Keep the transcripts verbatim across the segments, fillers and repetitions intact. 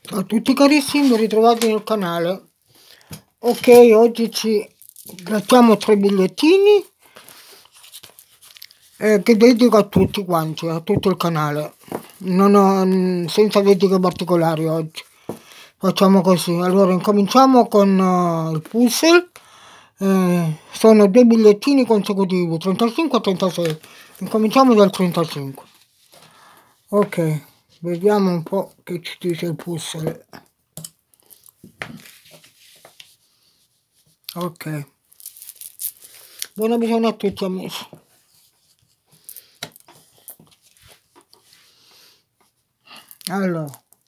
Ciao a tutti carissimi, ben ritrovati nel canale. Ok, oggi ci grattiamo tre bigliettini eh, che dedico a tutti quanti, a tutto il canale. Non ho, senza dediche particolari oggi. Facciamo così. Allora, incominciamo con uh, il puzzle. Eh, sono due bigliettini consecutivi, trentacinque e trentasei. Incominciamo dal trentacinque. Ok, vediamo un po' che ci dice il puzzle. Ok, buona visione a tutti amici. Allora,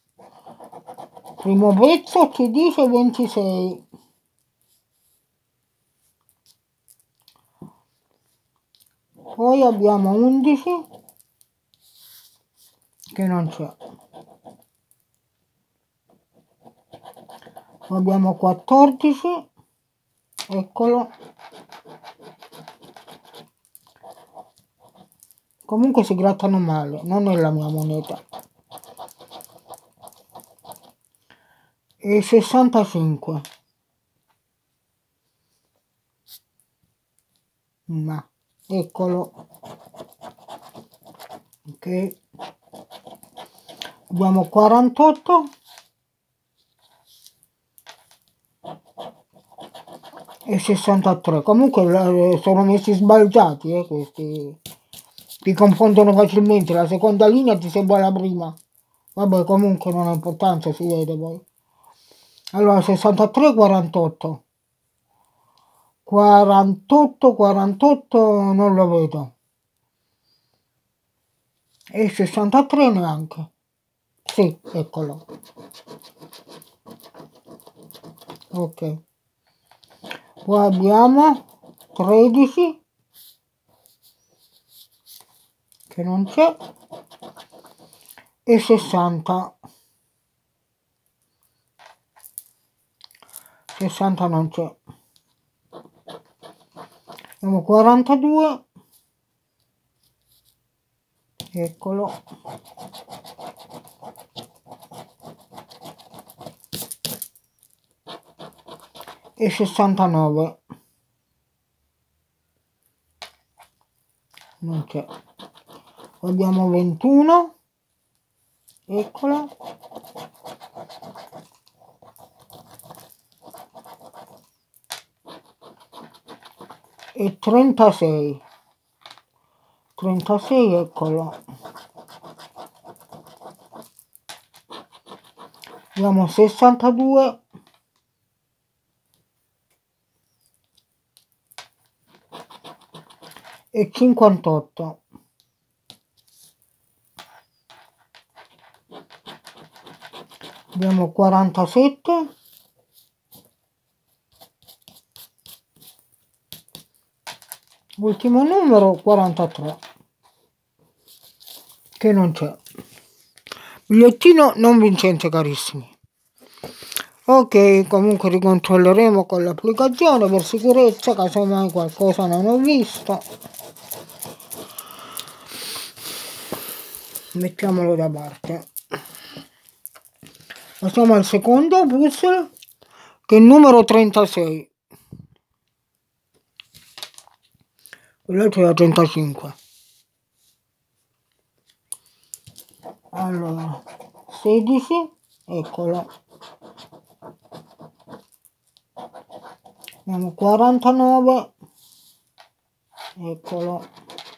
primo pezzo ci dice ventisei, poi abbiamo undici che non c'è, poi abbiamo quattordici, eccolo. Comunque si grattano male, non è la mia moneta. E sessantacinque. Ma, eccolo. Ok. Abbiamo quarantotto. E sessantatré. Comunque sono messi sbagliati, eh, questi. Ti confondono facilmente, la seconda linea ti sembra la prima. Vabbè, comunque non ha importanza, si vede poi. Allora, sessantatré, quarantotto. quarantotto, quarantotto non lo vedo. E sessantatré neanche. Sì, eccolo. Ok. Poi abbiamo tredici. Che non c'è. E sessanta. sessanta non c'è. Abbiamo quarantadue. Eccolo. E sessantanove. Non c'è. Abbiamo ventuno. Eccolo. E trentasei. trentasei, eccolo. Abbiamo sessantadue. E cinquantotto. Abbiamo quarantasette. Ultimo numero quarantatré. Che non c'è. Bigliettino non vincente carissimi. Ok, comunque ricontrolleremo con l'applicazione per sicurezza, casomai qualcosa non ho visto. Mettiamolo da parte. Passiamo al secondo puzzle, che è il numero trentasei. Quell'altro era trentacinque. Allora, sedici, eccolo. Abbiamo quarantanove, eccolo.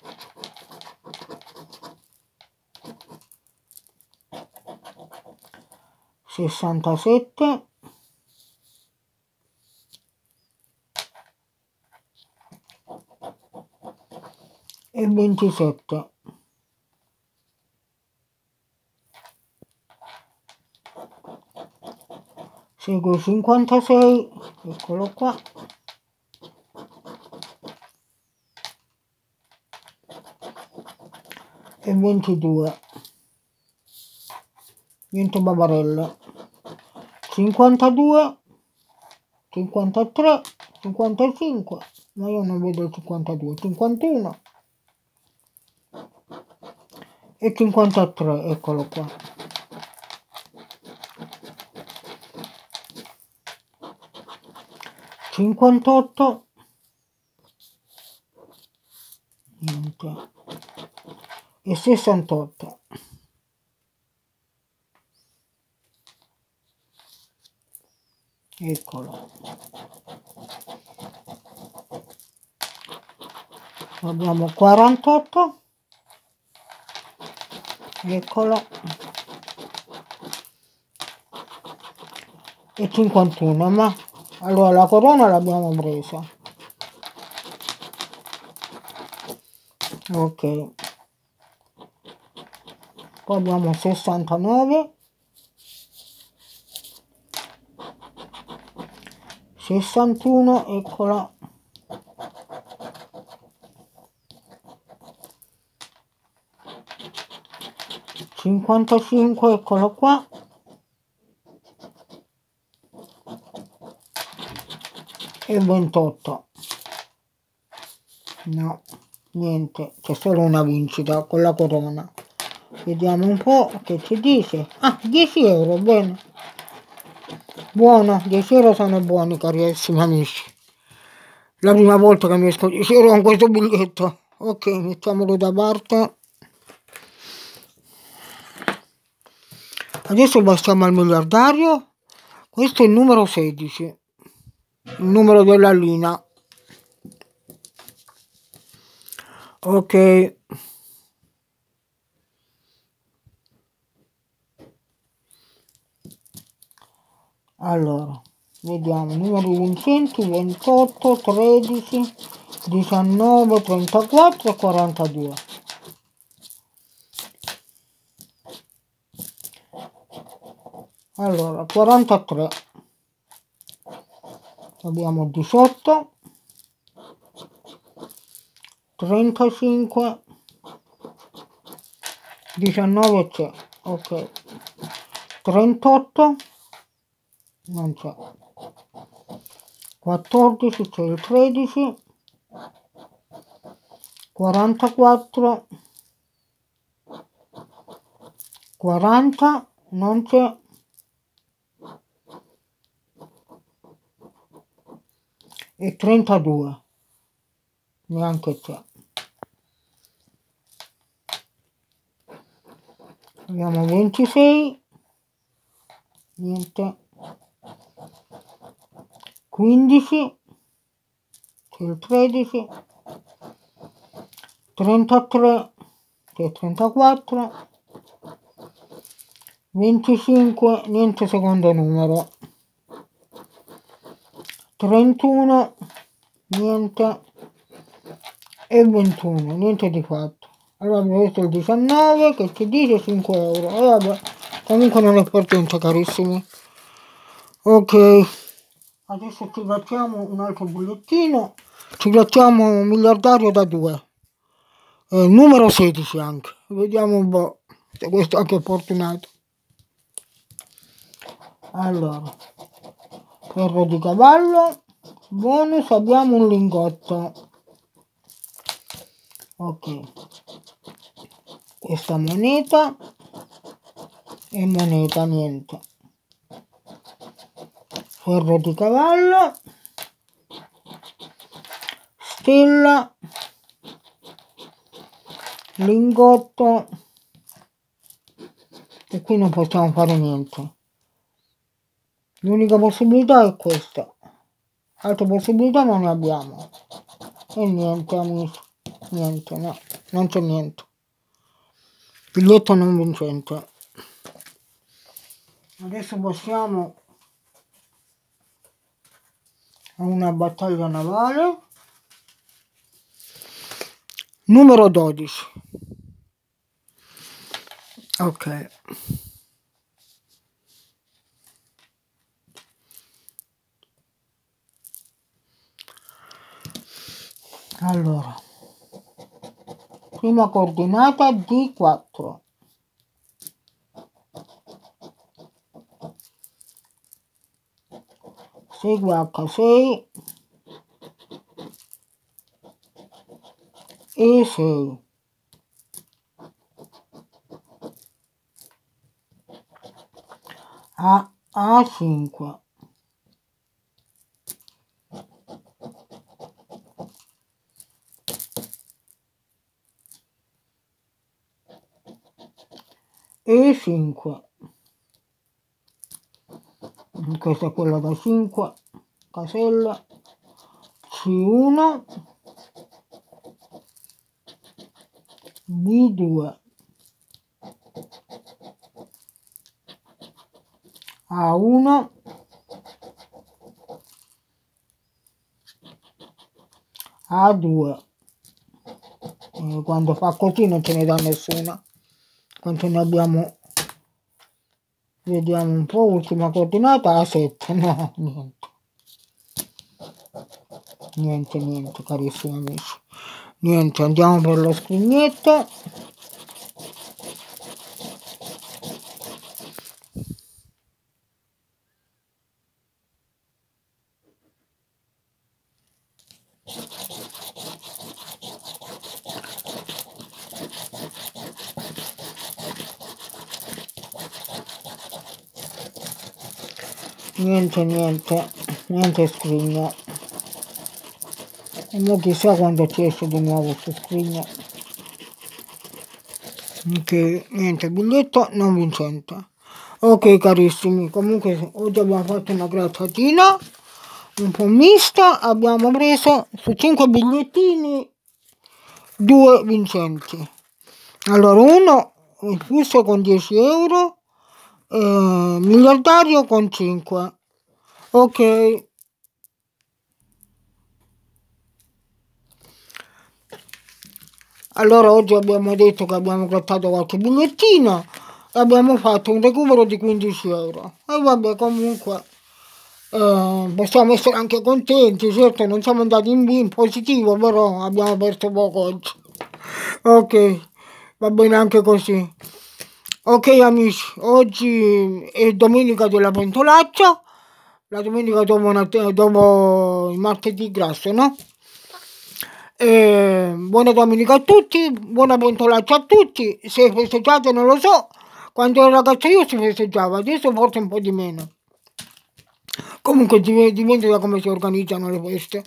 sessantasette. E ventisette. Segue cinquantasei, eccolo qua. E ventidue. Niente babarelle. cinquantadue, cinquantatré, cinquantacinque, ma io non vedo il cinquantadue, cinquantuno e cinquantatré, eccolo qua. cinquantotto, niente, e sessantotto. Eccolo. Abbiamo quarantotto, eccolo, e cinquantuno, ma allora la corona l'abbiamo presa. Ok, poi abbiamo sessantanove, sessantuno, eccola, cinquantacinque, eccolo qua, e ventotto. No, niente, c'è solo una vincita con la corona. Vediamo un po' che ci dice. Ah, dieci euro, bene. Buono, dieci euro sono buoni, carissimi amici. La prima volta che mi esco dieci euro con questo biglietto. Ok, mettiamolo da parte. Adesso passiamo al miliardario. Questo è il numero sedici, il numero della linea. Ok. Allora, vediamo, numeri vincenti, ventotto, tredici, diciannove, trentaquattro e quarantadue. Allora, quarantatré, abbiamo diciotto, trentacinque, diciannove c'è, ok, trentotto, non c'è, quattordici c'è il tredici, quarantaquattro, quaranta, non c'è, e trentadue, neanche c'è. Abbiamo ventisei, niente, quindici, c'è il tredici, trentatré, c'è il trentaquattro, venticinque, niente secondo numero, trentuno, niente, e ventuno, niente di fatto. Allora abbiamo visto il diciannove che ci dice cinque euro, e vabbè, comunque non è importante, carissimi. Ok, adesso ci facciamo un altro bollettino, ci facciamo un miliardario da due, eh, numero sedici anche, vediamo un po' se questo anche è fortunato. Allora, ferro di cavallo, bonus, abbiamo un lingotto. Ok, questa moneta e moneta, niente. Ferro di cavallo, stella, lingotto, e qui non possiamo fare niente. L'unica possibilità è questa, altre possibilità non ne abbiamo. E niente, amici, niente, no, non c'è niente. Biglietto non vincente. Adesso passiamo a una battaglia navale. Numero dodici. Ok. Allora, prima coordinata D quattro. Segue H sei E sei. A, A cinque. E cinque. Questa è quella da cinque, casella, C uno, B due, A uno, A due. E quando fa così non ce ne dà nessuna. Quanto ne abbiamo? Vediamo un po', ultima coordinata A sette, no, niente. Niente, niente, carissimi amici. Niente, andiamo per lo scrignetto. Niente, niente, niente scrigno. E non chissà quando ci esce di nuovo questo scrigno. Ok, niente, biglietto non vincente. Ok carissimi, comunque oggi abbiamo fatto una grattatina un po' mista, abbiamo preso su cinque bigliettini due vincenti. Allora uno, il fusto con dieci euro, eh, miliardario con cinque. Ok. Allora oggi abbiamo detto che abbiamo grattato qualche bigliettino e abbiamo fatto un recupero di quindici euro. E vabbè, comunque eh, possiamo essere anche contenti, certo non siamo andati in, in positivo, però abbiamo perso poco oggi. Ok, va bene anche così. Ok amici, oggi è domenica della pentolaccia, la domenica dopo, una, dopo il martedì grasso, no? Eh, buona domenica a tutti, buona pentolaccia a tutti. Se festeggiate non lo so, quando ero ragazzo io si festeggiava, adesso forse un po' di meno. Comunque dipende da come si organizzano le feste.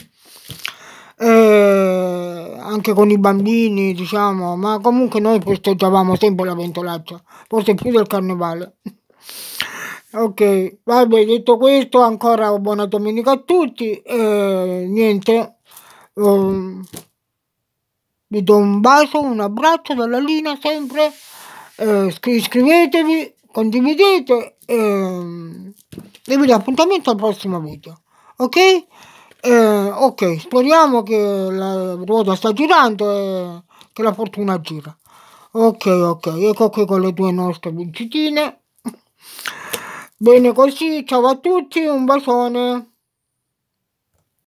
Eh, anche con i bambini, diciamo, ma comunque noi festeggiavamo sempre la pentolaccia, forse più del carnevale. Ok, vabbè, detto questo, ancora buona domenica a tutti. Eh, niente. Um, vi do un bacio, un abbraccio dalla Lina sempre, eh, iscrivetevi, condividete eh, e vi do appuntamento al prossimo video, ok? Eh, ok, speriamo che la ruota sta girando e che la fortuna gira. Ok, ok, ecco qui con le due nostre vincitine. Bene così, ciao a tutti, un bacione.